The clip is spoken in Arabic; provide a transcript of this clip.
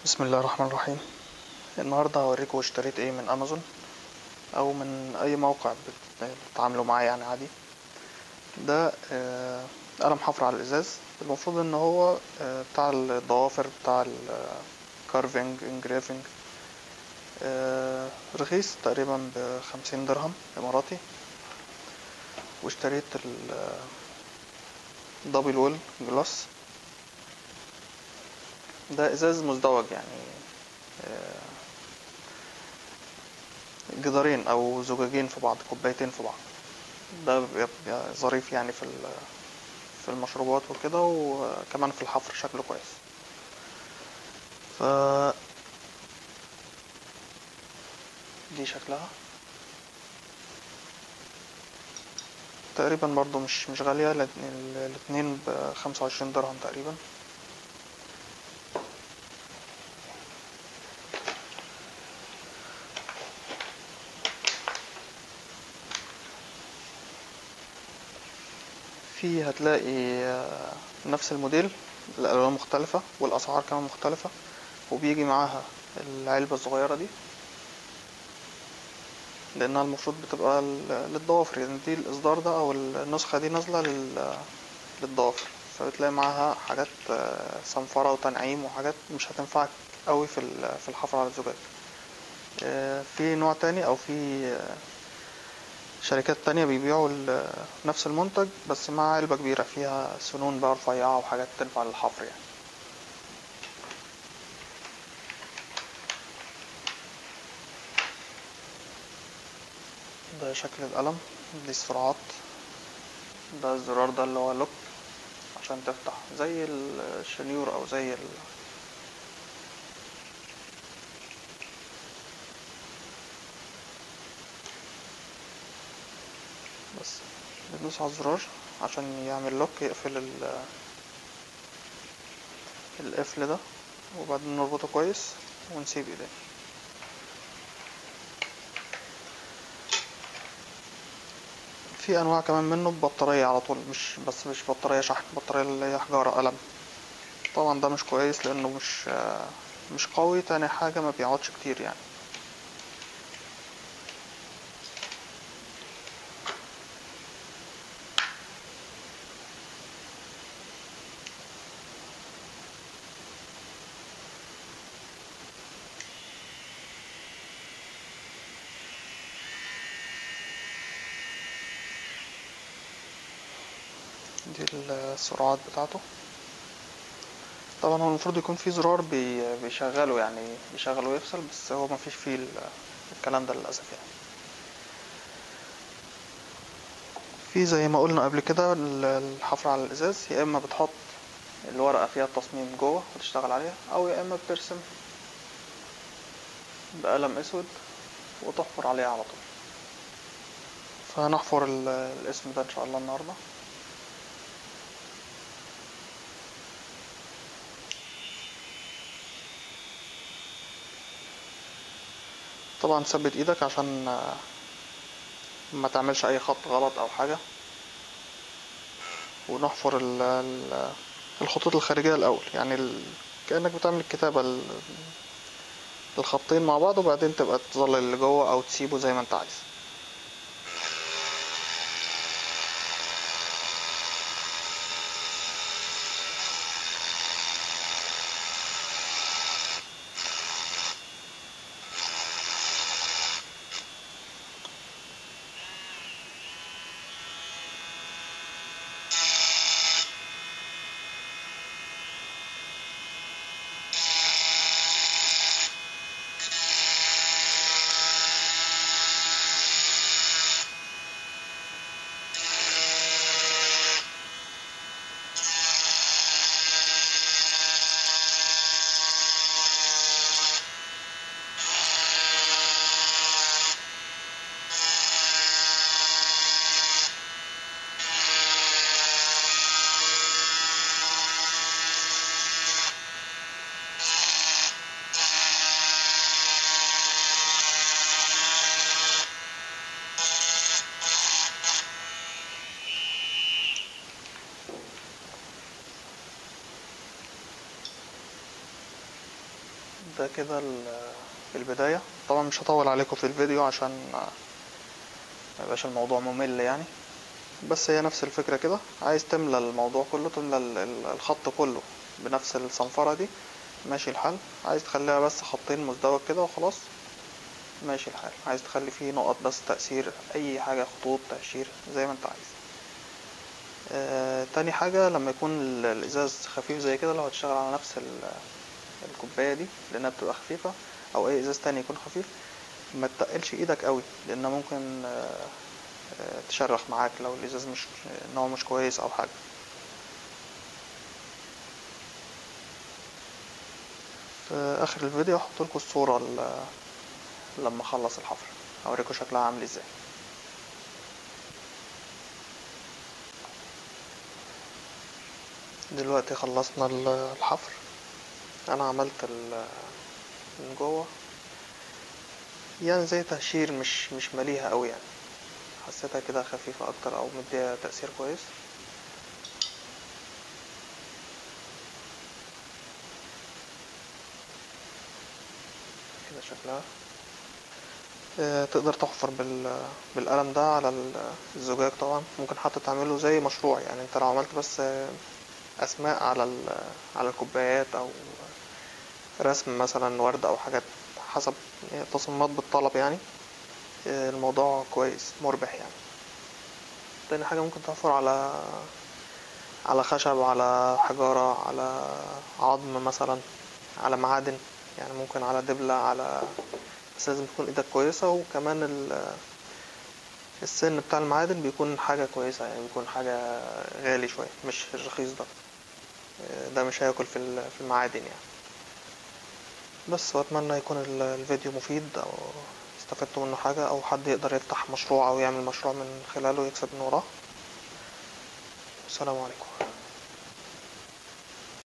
بسم الله الرحمن الرحيم. النهاردة هوريكم اشتريت ايه من امازون او من اي موقع بتتعاملوا معاه يعني عادي. ده قلم حفر على الازاز. المفروض ان هو بتاع الضوافر، بتاع الكارفينج انجريفنج. رخيص تقريبا ب50 درهم اماراتي. واشتريت الدبل ويل جلاس. ده ازاز مزدوج يعني، جدارين او زجاجين في بعض، كوبايتين في بعض. ده بيبقى ظريف يعني في المشروبات وكده، وكمان في الحفر شكله كويس. ف دي شكلها تقريبا برضو مش غالية، الاتنين ب25 درهم تقريبا. في هتلاقي نفس الموديل، الألوان مختلفة والأسعار كمان مختلفة، وبيجي معاها العلبة الصغيرة دي لأنها المفروض بتبقى للضوافر. يعني دي الإصدار ده أو النسخة دي نازلة للضوافر، فبتلاقي معاها حاجات صنفرة وتنعيم وحاجات مش هتنفعك قوي في الحفر على الزجاج. في نوع تاني او في شركات تانية بيبيعوا نفس المنتج بس مع علبة كبيرة فيها سنون بقى رفيعة وحاجات تنفع للحفر يعني. ده شكل القلم، دي السرعات. ده الزرار ده اللي هو لوك عشان تفتح زي الشنيور او زي بس ندوس على الزرار عشان يعمل لوك، يقفل القفل ده، وبعدين نربطه كويس ونسيب ايديه. في انواع كمان منه ببطارية على طول، مش بطارية شحن، بطارية اللي هي حجارة قلم. طبعا ده مش كويس لانه مش قوي. تاني حاجة ما بيقعدش كتير يعني. دي السرعات بتاعته. طبعا هو المفروض يكون في زرار بيشغله، يعني بيشغل ويفصل، بس هو ما فيش فيه الكلام ده للأسف يعني. في زي ما قلنا قبل كده الحفر على الإزاز، يا إما بتحط الورقة فيها التصميم جوه وتشتغل عليها، أو يا إما بترسم بقلم أسود وتحفر عليها على طول. فهنحفر الاسم ده إن شاء الله النهاردة. طبعا ثبت ايدك عشان ما تعملش اي خط غلط او حاجة. ونحفر الخطوط الخارجية الاول، يعني كأنك بتعمل الكتابة الخطين مع بعض، وبعدين تبقى تظلل اللي جوه او تسيبه زي ما انت عايز. ده كده البداية. طبعا مش هطول عليكم في الفيديو عشان ما يبقاش الموضوع ممل يعني، بس هي نفس الفكرة كده. عايز تملى الموضوع كله، تملى الخط كله بنفس الصنفرة دي، ماشي الحال. عايز تخليها بس خطين مزدوج كده وخلاص، ماشي الحال. عايز تخلي فيه نقط بس تأثير، اي حاجة، خطوط، تأشير، زي ما انت عايز. تاني حاجة، لما يكون الازاز خفيف زي كده، لو هتشتغل على نفس الكوباية دي لانها بتبقى خفيفة، او اي ازاز تاني يكون خفيف، ما تتقلش ايدك قوي، لان ممكن تشرخ معاك لو الازاز مش نوع مش كويس او حاجة. في اخر الفيديو هحط لكم الصورة لما اخلص الحفر، هوريكم شكلها عامل ازاي. دلوقتي خلصنا الحفر. انا عملت من جوه يعني زي تهشير، مش مليها قوي يعني، حسيتها كده خفيفة اكتر، او مديها تأثير كويس. كده شكلها. تقدر تحفر بالقلم ده على الزجاج. طبعا ممكن حتى تعمله زي مشروع يعني، انت لو عملت بس اسماء على الكوبايات، او رسم مثلا ورد او حاجات، حسب تصميمات بالطلب يعني. الموضوع كويس مربح يعني. تاني حاجة، ممكن تحفر على خشب، على حجارة، على عظم مثلا، على معادن يعني، ممكن على دبلة، على، بس لازم تكون ايدك كويسة. وكمان السن بتاع المعادن بيكون حاجة كويسة يعني، بيكون حاجة غالي شوية، مش الرخيص ده. ده مش هياكل في المعادن يعني. بس واتمنى يكون الفيديو مفيد، او استفدتوا منه حاجة، او حد يقدر يفتح مشروع او يعمل مشروع من خلاله يكسب من وراه. السلام عليكم.